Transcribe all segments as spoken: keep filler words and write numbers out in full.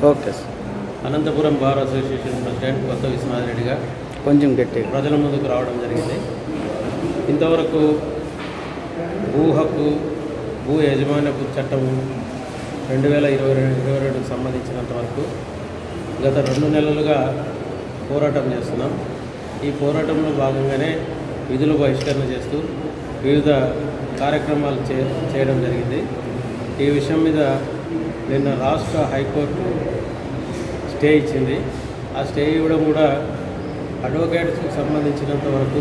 Okay sir. Anantapuram bar association president Kotha Viswanath రెడ్డిగా కొంచెం గట్టిగా ప్రజల ముందుకు రావడం జరిగింది. ఇంతవరకు భూ హక్కు భూ యజమాన్యపు చట్టము రెండు వేల ఇరవై రెండు ఇరవై రెండుకు సంబంధించినంత వరకు గత రెండు నెలలుగా పోరాటం చేస్తున్నాం. ఈ పోరాటంలో భాగంగానే విధుల బహిష్కరణ చేస్తూ వివిధ కార్యక్రమాలు చే చేయడం జరిగింది. ఈ విషయం మీద నిన్న రాష్ట్ర హైకోర్టు స్టే ఇచ్చింది. ఆ స్టే ఇవ్వడం కూడా అడ్వకేట్స్కి సంబంధించినంత వరకు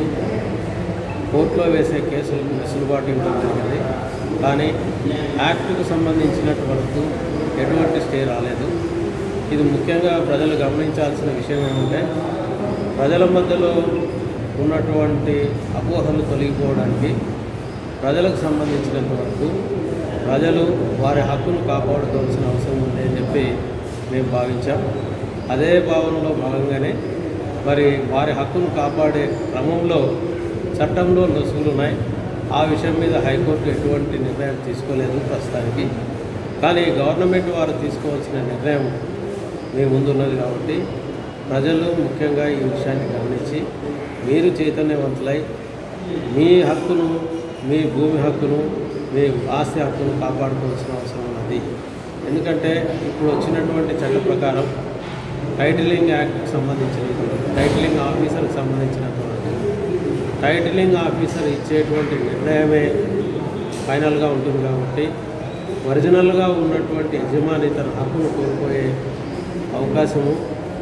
కోర్టులో వేసే కేసులకు వెసులుబాటు ఇవ్వడం జరిగింది. కానీ యాక్ట్కు సంబంధించినట్టు వరకు ఎటువంటి స్టే రాలేదు. ఇది ముఖ్యంగా ప్రజలు గమనించాల్సిన విషయం ఏమంటే, ప్రజల మధ్యలో ఉన్నటువంటి అపోహలు తొలగిపోవడానికి ప్రజలకు సంబంధించినంత వరకు ప్రజలు వారి హక్కును కాపాడుకోవాల్సిన అవసరం ఉంది అని చెప్పి మేము భావించాం. అదే భావనలో భాగంగానే మరి వారి హక్కును కాపాడే క్రమంలో చట్టంలో లొసుగులు ఉన్నాయి. ఆ విషయం మీద హైకోర్టు ఎటువంటి నిర్ణయం తీసుకోలేదు ప్రస్తుతానికి. కానీ గవర్నమెంట్ వారు తీసుకోవాల్సిన నిర్ణయం మీ ముందున్నది కాబట్టి ప్రజలు ముఖ్యంగా ఈ విషయాన్ని గమనించి మీరు చైతన్యవంతులై మీ హక్కును, మీ భూమి హక్కును, మీ ఆస్తి హక్కును కాపాడుకోవాల్సిన అవసరం ఉన్నది. ఎందుకంటే ఇప్పుడు వచ్చినటువంటి చట్ట ప్రకారం టైటిలింగ్ యాక్ట్కి సంబంధించిన టైటిలింగ్ ఆఫీసర్కి సంబంధించినంత వరకు టైటిలింగ్ ఆఫీసర్ ఇచ్చేటువంటి నిర్ణయమే ఫైనల్గా ఉంటుంది కాబట్టి ఒరిజినల్గా ఉన్నటువంటి యజమాని తన హక్కును కోల్పోయే అవకాశము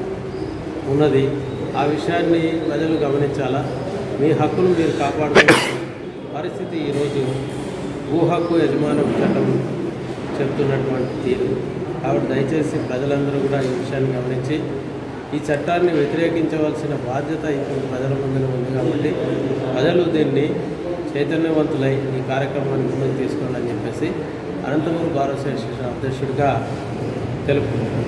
ఉన్నది. ఆ విషయాన్ని ప్రజలు గమనించాలా. మీ హక్కును మీరు కాపాడుకునే పరిస్థితి ఈరోజు భూ హక్కు యజమానం చట్టం చెప్తున్నటువంటి తీరు. కాబట్టి దయచేసి ప్రజలందరూ కూడా ఈ విషయాన్ని గమనించి ఈ చట్టాన్ని వ్యతిరేకించవలసిన బాధ్యత ఇప్పుడు ప్రజల ముందు ఉంది కాబట్టి ప్రజలు దీన్ని చైతన్యవంతులై ఈ కార్యక్రమాన్ని ముందుకు తీసుకోవాలని చెప్పేసి అనంతపురం బార్ అసోసియేషన్ అధ్యక్షుడిగా తెలుపుతున్నాను.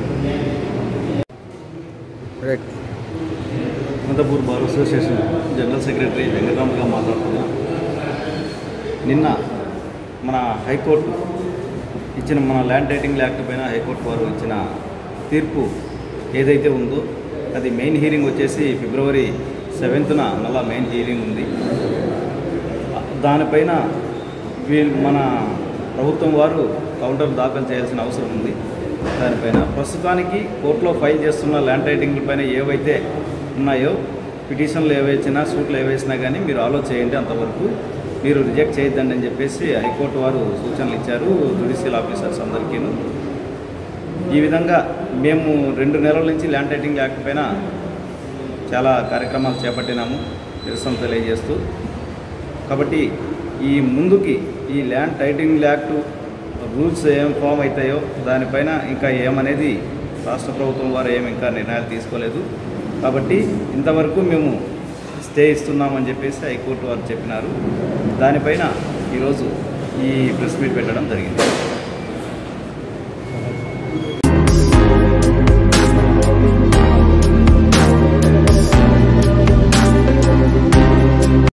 Anantapuram bar association general secretary వెంకటరామగా మాట్లాడుతున్నాను. నిన్న మన హైకోర్టు ఇచ్చిన మన ల్యాండ్ టైటిలింగ్ యాక్ట్ పైన హైకోర్టు వారు ఇచ్చిన తీర్పు ఏదైతే ఉందో అది మెయిన్ హీరింగ్ వచ్చేసి ఫిబ్రవరి సెవెంత్న మళ్ళా మెయిన్ హీరింగ్ ఉంది. దానిపైన వీళ్ళు మన ప్రభుత్వం వారు కౌంటర్ దాఖలు చేయాల్సిన అవసరం ఉంది. దానిపైన ప్రస్తుతానికి కోర్టులో ఫైల్ చేస్తున్న ల్యాండ్ టైటిలింగ్ పైన ఏవైతే ఉన్నాయో పిటిషన్లు ఏవైనా సూట్లు ఏవేసినా కానీ మీరు ఆలోచన చేయండి, అంతవరకు మీరు రిజెక్ట్ చేయొద్దండి అని చెప్పేసి హైకోర్టు వారు సూచనలు ఇచ్చారు జ్యుడిషియల్ ఆఫీసర్స్ అందరికీను. ఈ విధంగా మేము రెండు నెలల నుంచి ల్యాండ్ టైటిలింగ్ యాక్ట్ పైన చాలా కార్యక్రమాలు చేపట్టినాము నిరసన తెలియజేస్తూ. కాబట్టి ఈ ముందుకి ఈ ల్యాండ్ టైటిలింగ్ యాక్ట్ రూల్స్ ఏం ఫామ్ అవుతాయో దానిపైన ఇంకా ఏమనేది రాష్ట్ర ప్రభుత్వం వారు ఏమి ఇంకా నిర్ణయాలు తీసుకోలేదు. కాబట్టి ఇంతవరకు మేము స్టే ఇస్తున్నామని చెప్పేసి హైకోర్టు వారు చెప్పినారు. దానిపైన ఈరోజు ఈ ప్రెస్ మీట్ పెట్టడం జరిగింది.